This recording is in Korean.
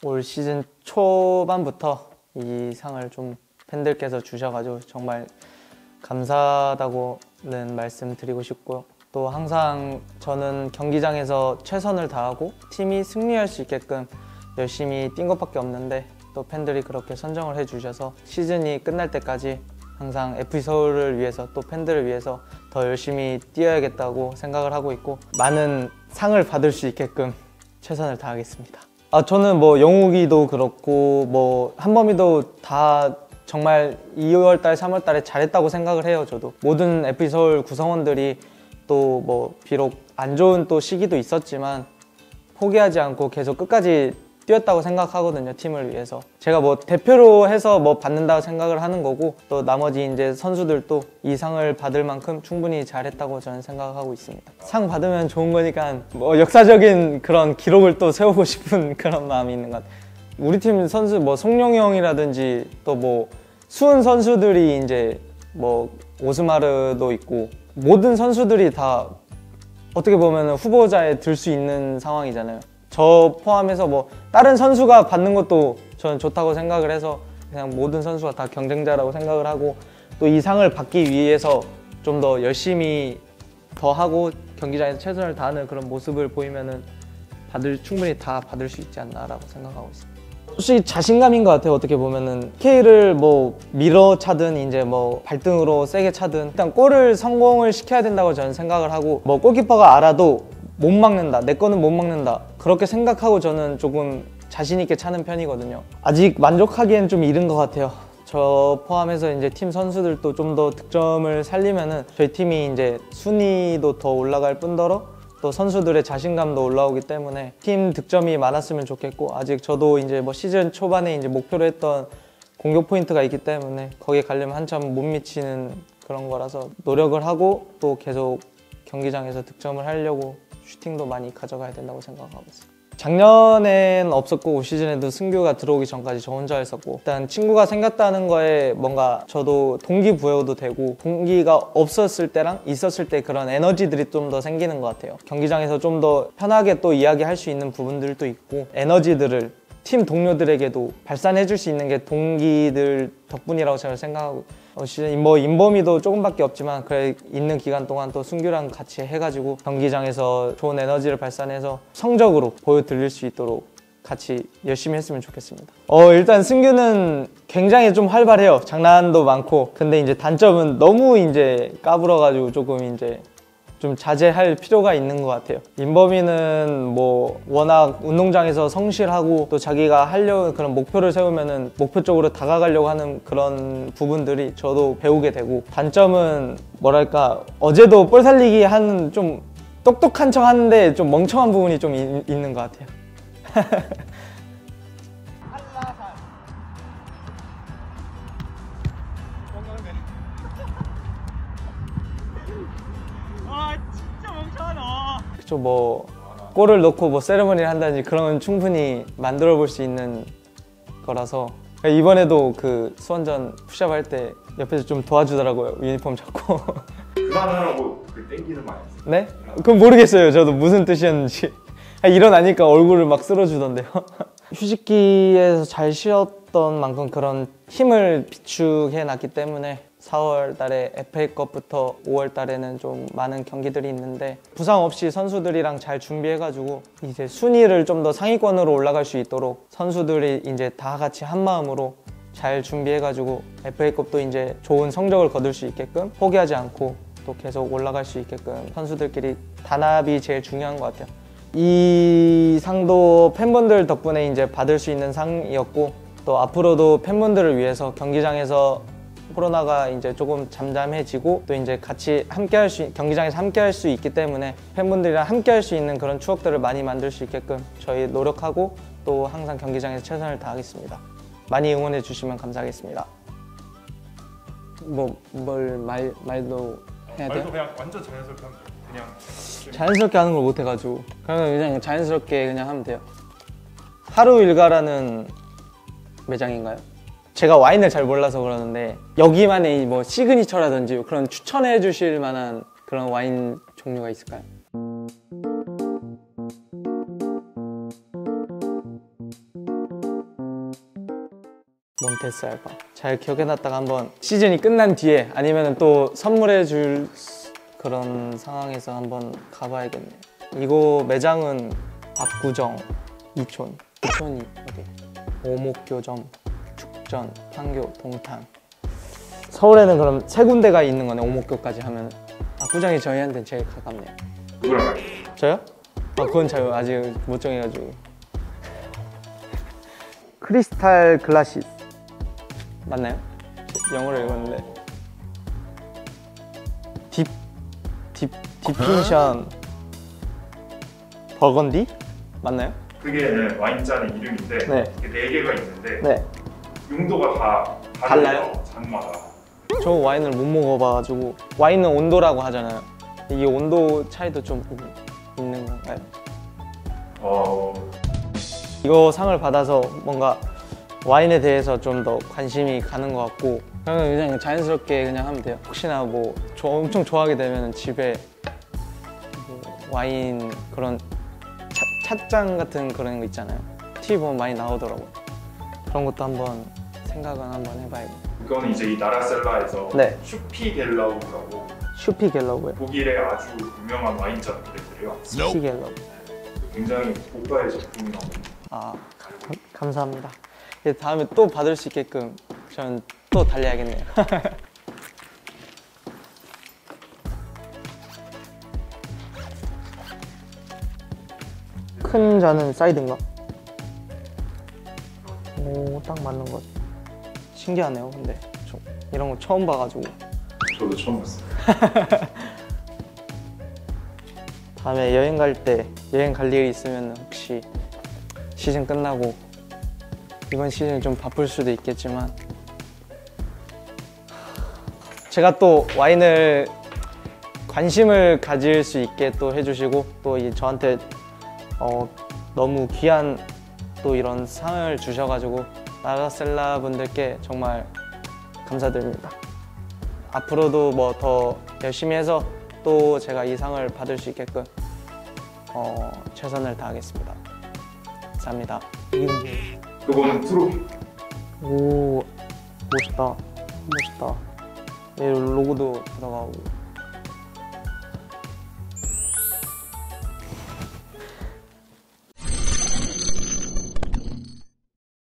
올 시즌 초반부터 이 상을 좀 팬들께서 주셔가지고 정말 감사하다고는 말씀드리고 싶고요. 또 항상 저는 경기장에서 최선을 다하고 팀이 승리할 수 있게끔 열심히 뛴 것밖에 없는데 또 팬들이 그렇게 선정을 해주셔서 시즌이 끝날 때까지 항상 FC서울을 위해서 또 팬들을 위해서 더 열심히 뛰어야겠다고 생각을 하고 있고 많은 상을 받을 수 있게끔 최선을 다하겠습니다. 저는 뭐 영욱이도 그렇고 뭐 한범이도 다 정말 2월달, 3월달에 잘했다고 생각을 해요. 저도 모든 FC서울 구성원들이 또 뭐 비록 안 좋은 또 시기도 있었지만 포기하지 않고 계속 끝까지 뛰었다고 생각하거든요. 팀을 위해서. 제가 뭐 대표로 해서 뭐 받는다고 생각을 하는 거고 또 나머지 이제 선수들도 이 상을 받을 만큼 충분히 잘했다고 저는 생각하고 있습니다. 상 받으면 좋은 거니까 뭐 역사적인 그런 기록을 또 세우고 싶은 그런 마음이 있는 것 같아요. 우리 팀 선수 뭐 송룡이 형이라든지 또 뭐 수훈 선수들이 이제 뭐 오스마르도 있고 모든 선수들이 다 어떻게 보면 후보자에 들 수 있는 상황이잖아요. 저 포함해서 뭐 다른 선수가 받는 것도 저는 좋다고 생각을 해서 그냥 모든 선수가 다 경쟁자라고 생각을 하고 또 이 상을 받기 위해서 좀 더 열심히 더 하고 경기장에서 최선을 다하는 그런 모습을 보이면은 충분히 다 받을 수 있지 않나라고 생각하고 있습니다. 솔직히 자신감인 것 같아요. 어떻게 보면은 K를 뭐 밀어 차든 이제 뭐 발등으로 세게 차든 일단 골을 성공을 시켜야 된다고 저는 생각을 하고 뭐 골키퍼가 알아도 못 막는다, 내 거는 못 막는다 그렇게 생각하고 저는 조금 자신 있게 차는 편이거든요. 아직 만족하기엔 좀 이른 것 같아요. 저 포함해서 이제 팀 선수들도 좀 더 득점을 살리면은 저희 팀이 이제 순위도 더 올라갈 뿐더러 또 선수들의 자신감도 올라오기 때문에 팀 득점이 많았으면 좋겠고 아직 저도 이제 뭐 시즌 초반에 이제 목표로 했던 공격 포인트가 있기 때문에 거기에 가려면 한참 못 미치는 그런 거라서 노력을 하고 또 계속 경기장에서 득점을 하려고 슈팅도 많이 가져가야 된다고 생각하고 있어요. 작년엔 없었고 올 시즌에도 승규가 들어오기 전까지 저 혼자 했었고 일단 친구가 생겼다는 거에 뭔가 저도 동기부여도 되고 동기가 없었을 때랑 있었을 때 그런 에너지들이 좀 더 생기는 것 같아요. 경기장에서 좀 더 편하게 또 이야기할 수 있는 부분들도 있고 에너지들을 팀 동료들에게도 발산해 줄 수 있는 게 동기들 덕분이라고 저는 생각하고 시즌 뭐 인범이도 조금밖에 없지만 그래 있는 기간 동안 또 승규랑 같이 해가지고 경기장에서 좋은 에너지를 발산해서 성적으로 보여드릴 수 있도록 같이 열심히 했으면 좋겠습니다. 일단 승규는 굉장히 좀 활발해요. 장난도 많고 근데 이제 단점은 너무 이제 까불어가지고 조금 이제 좀 자제할 필요가 있는 것 같아요. 인범이는 뭐 워낙 운동장에서 성실하고 또 자기가 하려는 그런 목표를 세우면은 목표 쪽으로 다가가려고 하는 그런 부분들이 저도 배우게 되고 단점은 뭐랄까 어제도 볼 살리기 하는 좀 똑똑한 척 하는데 좀 멍청한 부분이 좀 있는 것 같아요. 그쵸, 뭐 골을 넣고 뭐 세레머니를 한다든지 그런 건 충분히 만들어 볼 수 있는 거라서 이번에도 그 수원전 푸시업 할 때 옆에서 좀 도와주더라고요. 유니폼 잡고. 그만하라고 그 땡기는 말 아니었어요? 네? 그건 모르겠어요. 저도 무슨 뜻이었는지. 일어나니까 얼굴을 막 쓸어주던데요. 휴식기에서 잘 쉬었던 만큼 그런 힘을 비축해 놨기 때문에 4월 달에 FA컵부터 5월 달에는 좀 많은 경기들이 있는데 부상 없이 선수들이랑 잘 준비해가지고 이제 순위를 좀 더 상위권으로 올라갈 수 있도록 선수들이 이제 다 같이 한 마음으로 잘 준비해가지고 FA컵도 이제 좋은 성적을 거둘 수 있게끔 포기하지 않고 또 계속 올라갈 수 있게끔 선수들끼리 단합이 제일 중요한 것 같아요. 이 상도 팬분들 덕분에 이제 받을 수 있는 상이었고 또 앞으로도 팬분들을 위해서 경기장에서 코로나가 이제 조금 잠잠해지고 또 이제 같이 경기장에서 함께 할 수 있기 때문에 팬분들이랑 함께 할 수 있는 그런 추억들을 많이 만들 수 있게끔 저희 노력하고 또 항상 경기장에서 최선을 다하겠습니다. 많이 응원해 주시면 감사하겠습니다. 말도 해야 돼요? 말도 그냥 완전 자연스럽게 하면 돼요. 그냥 자연스럽게 하는 걸 못 해가지고 그러면 그냥 자연스럽게 그냥 하면 돼요. 하루 일과라는 매장인가요? 제가 와인을 잘 몰라서 그러는데 여기만의 뭐 시그니처라든지 그런 추천해 주실 만한 그런 와인 종류가 있을까요? 몬테스알바. 잘 기억해놨다가 한번 시즌이 끝난 뒤에 아니면 또 선물해줄 그런 상황에서 한번 가봐야겠네요. 이거 매장은 압구정, 이촌이 어디? 오목교점, 축전, 판교, 동탄. 서울에는 그럼 세 군데가 있는 거네. 오목교까지 하면. 압구정이 저희한테는 제일 가깝네요. 누구랑 갈까요? 저요? 그건 잘 아직 못 정해가지고. 크리스탈 글라시스 맞나요? 영어로 읽었는데. 디핀션 버건디? 맞나요? 그게 와인잔의 이름인데 네. 이게 4개가 있는데 네. 용도가 다 달라요? 잔마다. 저 와인을 못 먹어봐가지고. 와인은 온도라고 하잖아요. 이게 온도 차이도 좀 있는 건가요? 이거 상을 받아서 뭔가 와인에 대해서 좀 더 관심이 가는 것 같고, 그냥 자연스럽게 그냥 하면 돼요. 혹시나 뭐 엄청 좋아하게 되면 집에 뭐 와인 그런 찻잔 같은 그런 거 있잖아요. TV 보면 많이 나오더라고요. 그런 것도 한번 생각은 한번 해봐야겠네요. 이거는 이제 이 나라셀라에서 네. 슈피겔라우라고 슈피 갤러고요. 독일의 아주 유명한 와인잔 브랜드래요. 슈피 갤러. 굉장히 고가의 제품이라고. 감사합니다. 다음에 또 받을 수 있게끔 저는 또 달려야겠네요. 큰 잔은 사이드인가? 오, 딱 맞는 것. 신기하네요. 근데 저 이런 거 처음 봐가지고. 저도 처음 봤어요. 다음에 여행 갈 일이 있으면 혹시 시즌 끝나고, 이번 시즌 좀 바쁠 수도 있겠지만 제가 또 와인을 관심을 가질 수 있게 또 해주시고, 또 저한테 너무 귀한 또 이런 상을 주셔가지고 나라셀라 분들께 정말 감사드립니다. 앞으로도 뭐 더 열심히 해서 또 제가 이 상을 받을 수 있게끔 최선을 다하겠습니다. 감사합니다. 이건 뭐예요? 그거는 트로피. 오, 멋있다. 얘 로고도 들어가고.